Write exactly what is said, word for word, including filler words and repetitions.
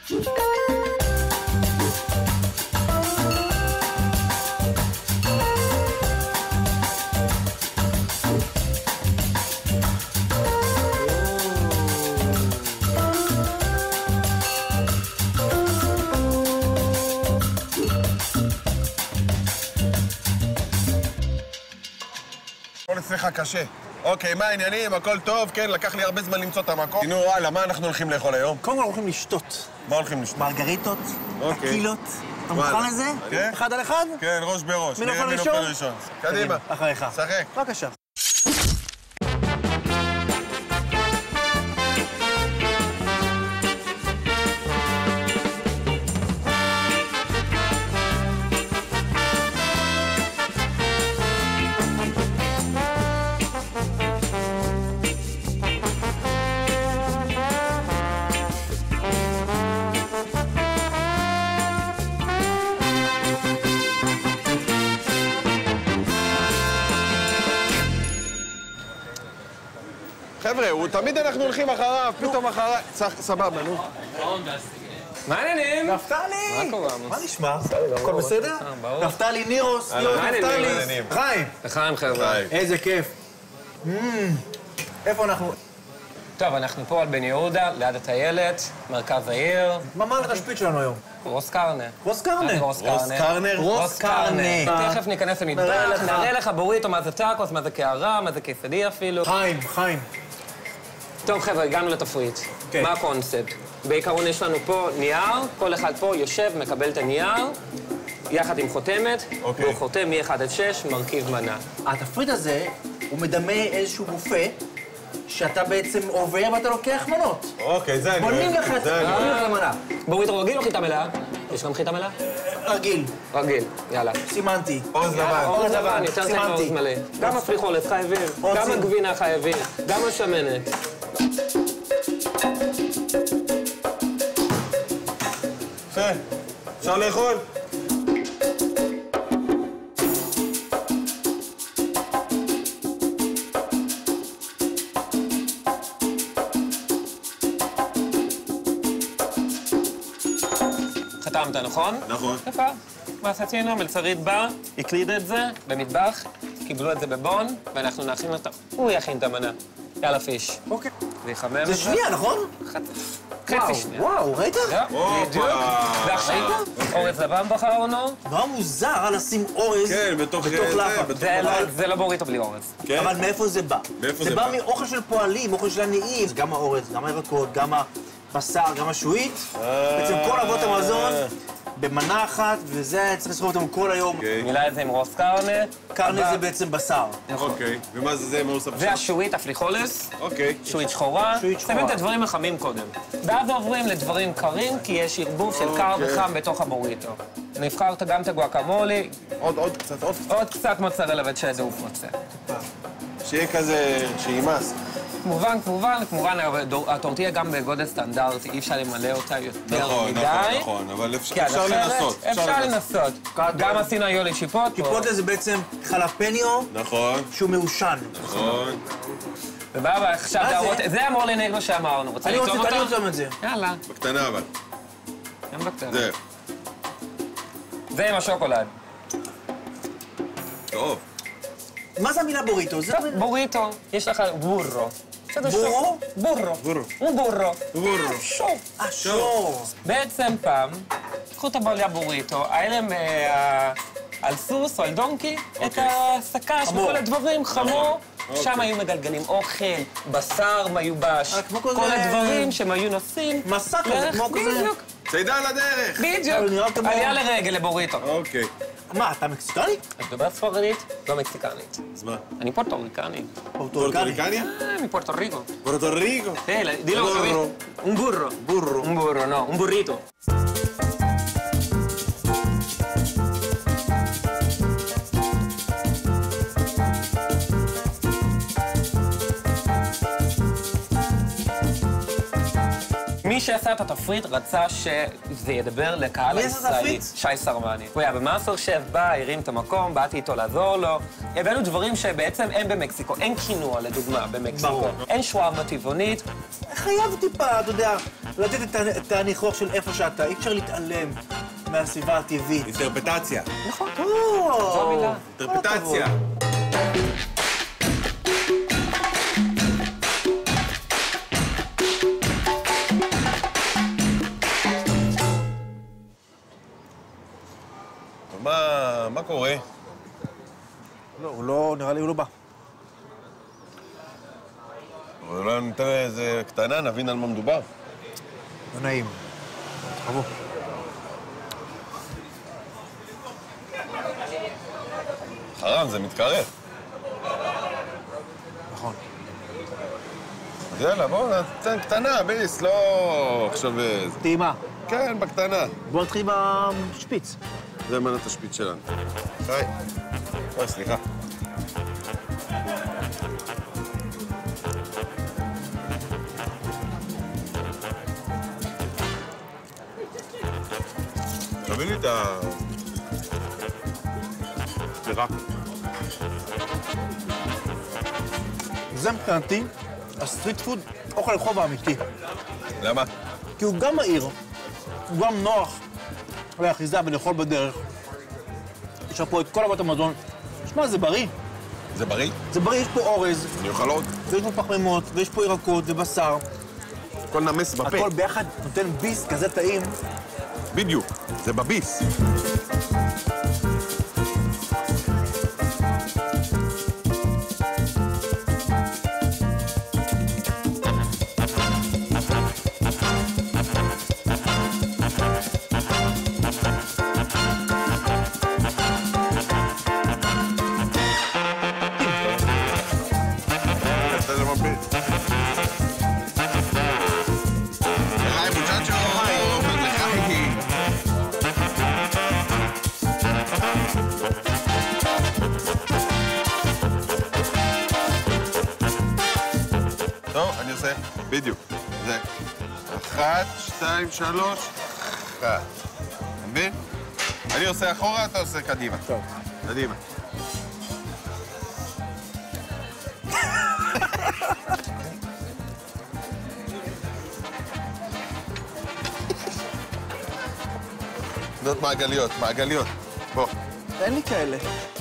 הכל אצלך קשה. אוקיי, מה העניינים? הכל טוב? כן, לקח לי הרבה זמן למצוא את המקום. נו, וואלה, מה אנחנו הולכים לאכול היום? קודם כל הולכים לשתות. מה הולכים לשתות? מרגריטות, טקילות. אתה מוכן לזה? כן? אחד על אחד? כן, ראש בראש. מי נופל ראשון? קדימה. אחריך. שחק. בבקשה. חבר'ה, הוא תמיד אנחנו הולכים אחריו, פתאום אחריו... סבבה, נו. מה העניינים? נפתלי! מה קורה, עמוס? מה נשמע? הכל בסדר? נפתלי, נירוס, נירוס, נפתלי. חיים. לחיים, חבר'ה. איזה כיף. איפה אנחנו? טוב, אנחנו פה על בן יהודה, ליד הטיילת, מרכז העיר. מה מערכת השפיץ שלנו היום? רוס קרנה. רוס קרנה? רוס קרנה. רוס קרנה. תכף ניכנס למטבח, נראה לך בוריטו מה זה טאקוס, מה זה קערה, מה זה קיסדי אפילו. חיים, חיים. טוב, חבר'ה, הגענו לתפריט. מה הקונספט? בעיקרון יש לנו פה נייר, כל אחד פה יושב, מקבל את הנייר, יחד עם חותמת, והוא חותם מ-אחד עד שש, מרכיב מנה. התפריט הזה, הוא מדמה איזשהו בופה, שאתה בעצם עובר ואתה לוקח מנות. אוקיי, זה אני אוהב. בונים לך את זה, בונים לך למנה. בוריטו רגיל או חיטה מלאה? יש גם חיטה מלאה? רגיל. רגיל, יאללה. סימנתי. אורז לבן. אורז לבן, יותר טוב מאורז מלא. גם הפריחולת חייבים, גם הגבינה חייבים, גם השמנת. יפה, אפשר לאכול? חתמת, נכון? נכון. יפה. מה עשינו? מלצרית בא, הקליד את זה במטבח, קיבלו את זה בבון, ואנחנו נכין אותה. הוא יכין את המנה. יאללה פיש. אוקיי. זה יחמם את זה שנייה, נכון? חצי שנייה. וואו, ראית? בדיוק. ועכשיו, אורז לבן בחרנו. נורא מוזר לשים אורז בתוך לאפה. זה לא בוריטו בלי אורז. אבל מאיפה זה בא? זה בא מאוכל של פועלים, אוכל של עניים. גם האורז, גם הירקות, גם הבשר, גם השועית. בעצם כל אבות המזון במנה אחת, וזה צריך לסחוב אותם כל היום. מילה את זה עם רוס קרנה. קרנה זה בעצם בשר. אוקיי. ומה זה זה? מה הוא עושה זה השועית, הפליחולס. אוקיי. שועית שחורה. שמים את הדברים החמים קודם. ואז עוברים לדברים קרים, כי יש ערבוב של קר וחם בתוך הבוריטו. נבחרת גם את הגואקמולי. עוד, עוד קצת, עוד קצת. עוד קצת מוצרלה וצ'דו הוא רוצה. שיהיה כזה, שימאס. כמובן, כמובן, כמובן, הטורטיה גם בגודל סטנדרטי, אי אפשר למלא אותה יותר מדי. נכון, נכון, נכון, אבל אפשר לנסות. אפשר לנסות. גם עשינו היום לשיפוט. שיפוט זה בעצם חלפניו. נכון. שהוא מעושן. נכון. ובא, עכשיו להראות, זה אמור לנגלו שאמרנו. אני רוצה לטעום את זה. יאללה. בקטנה אבל. גם בקטנה. זה. זה עם השוקולד. טוב. מה זה המילה בוריטו? בוריטו, יש לך בורו. בורו? בורו. בורו. הוא בורו. בורו. שור. שור. בעצם פעם, קחו את הבעלי הבוריטו, היה להם על סוס או על דונקי את הסקש וכל הדברים, חמור. שם היו מגלגלים אוכל, בשר מיובש, כל הדברים שהם היו נוסעים. מסע כזה, כמו כזה. בדיוק. צעידה על הדרך. בדיוק. עלייה לרגל לבוריטו. אוקיי. מה, אתה מקסיקני? אני מדבר ספרדית, לא מקסיקנית. אז מה? אני פורטוריקני. פורטוריקניה? אה, מפורטו ריקו. פורטו ריקו? Eh, dilo Burro. un burro. Burro. Un burro, no, un burrito. מי שעשה את התפריט רצה שזה ידבר לקהל הישראלי. שי סרמני. הוא היה במאסטר שף, בא, הרים את המקום, באתי איתו לעזור לו. הבאנו דברים שבעצם אין במקסיקו. אין קינוע, לדוגמה, במקסיקו. אין שווארמה טבעונית. חייב טיפה, אתה יודע, לתת את הניחוח של איפה שאתה, אי אפשר להתעלם מהסביבה הטבעית. אינטרפטציה. נכון. זו המילה. אינטרפטציה. מה, מה קורה? לא, הוא לא, נראה לי הוא לא בא. אולי ניתן איזה קטנה, נבין על מה מדובר. לא נעים. תחבו. חרם, זה מתקרב. נכון. אז יאללה, בואו נתן קטנה, ביס, לא עכשיו איזה... טעימה. כן, בקטנה. בואו נתחיל בשפיץ. זה מנת השפיץ שלנו. היי. אוי, סליחה. תביא לי את ה... סליחה. זה מבחינתי הסטריט פוד, אוכל רחוב האמיתי. למה? כי הוא גם מהיר, הוא גם נוח לאחיזה ולאכול בדרך. יש פה את כל אבות המזון. שמע, זה בריא. זה בריא? זה בריא, יש פה אורז. אני אוכל עוד. ויש פה פחמימות, ויש פה ירקות ובשר. הכל נמס בפה. הכל ביחד נותן ביס כזה טעים. בדיוק, זה בביס. טוב, אני עושה בדיוק. זה אחת, שתיים, שלוש, אחת. אתה מבין? אני עושה אחורה, אתה עושה קדימה. טוב. קדימה. זאת מעגליות, מעגליות. בוא. אין לי כאלה.